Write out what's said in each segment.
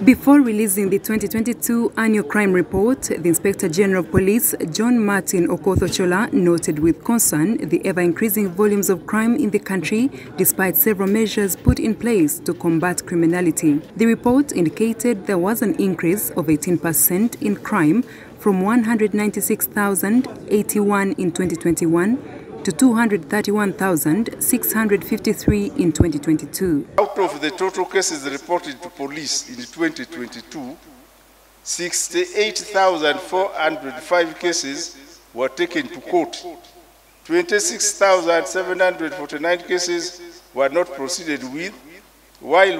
Before releasing the 2022 annual crime report, the Inspector General of Police, John Martin Okoth-Ochola, noted with concern the ever-increasing volumes of crime in the country, despite several measures put in place to combat criminality. The report indicated there was an increase of 18% in crime from 196,081 in 2021 to 231,653 in 2022. Out of the total cases reported to police in 2022, 68,405 cases were taken to court. 26,749 cases were not proceeded with, while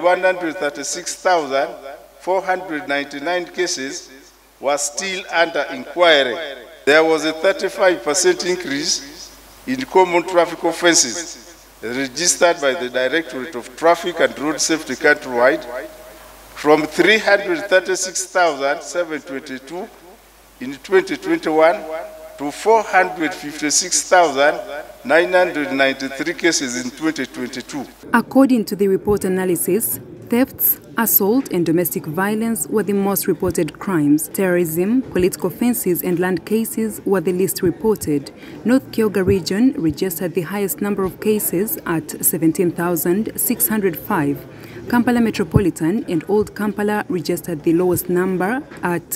136,499 cases were still under inquiry. There was a 35% increase in common traffic offences registered by the Directorate of Traffic and Road Safety countrywide from 336,722 in 2021 to 456,993 cases in 2022. According to the report analysis, thefts, assault and domestic violence were the most reported crimes. Terrorism, political offences and land cases were the least reported. North Kyoga region registered the highest number of cases at 17,605. Kampala Metropolitan and Old Kampala registered the lowest number at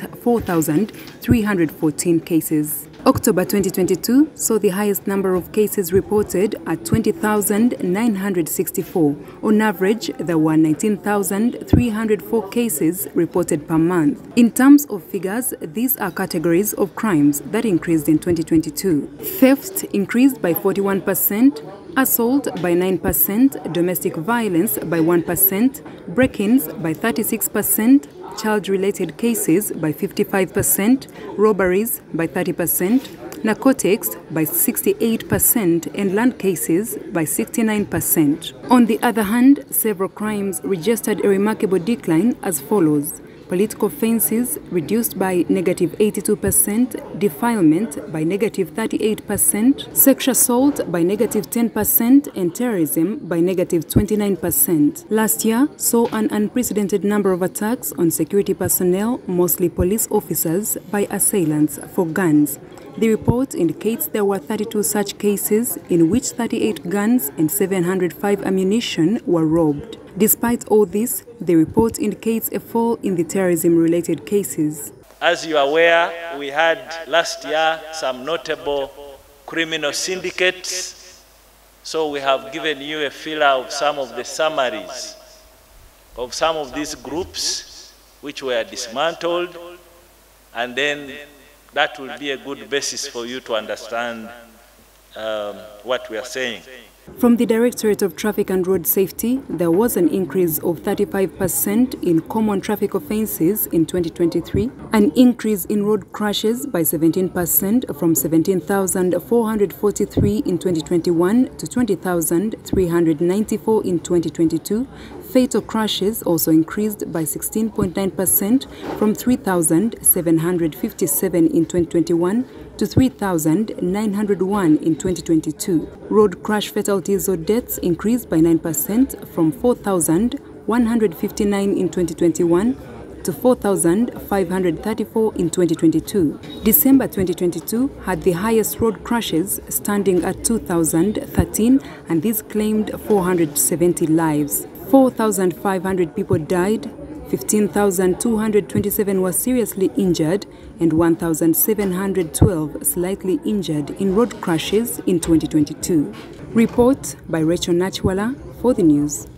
4,314 cases. October 2022 saw the highest number of cases reported at 20,964. On average, there were 19,304 cases reported per month. In terms of figures, these are categories of crimes that increased in 2022. Theft increased by 41%, assault by 9%, domestic violence by 1%, break-ins by 36%, child-related cases by 55%, robberies by 30%, narcotics by 68% and land cases by 69%. On the other hand, several crimes registered a remarkable decline as follows: political offences reduced by -82%, defilement by -38%, sexual assault by -10% and terrorism by -29%. Last year saw an unprecedented number of attacks on security personnel, mostly police officers, by assailants for guns. The report indicates there were 32 such cases in which 38 guns and 705 ammunition were robbed. Despite all this, the report indicates a fall in the terrorism-related cases. As you are aware, we had last year some notable criminal syndicates, so we have given you a filler of some of the summaries of some of these groups which were dismantled, and then that will be a good basis for you to understand what we are saying. From the Directorate of Traffic and Road Safety, there was an increase of 35% in common traffic offences in 2023, an increase in road crashes by 17% from 17,443 in 2021 to 20,394 in 2022. Fatal crashes also increased by 16.9% from 3,757 in 2021 to 3,901 in 2022. Road crash fatalities or deaths increased by 9% from 4,159 in 2021 to 4,534 in 2022. December 2022 had the highest road crashes, standing at 2,013, and this claimed 470 lives. 4,500 people died, 15,227 were seriously injured, and 1,712 slightly injured in road crashes in 2022. Report by Rachel Nachwala for the news.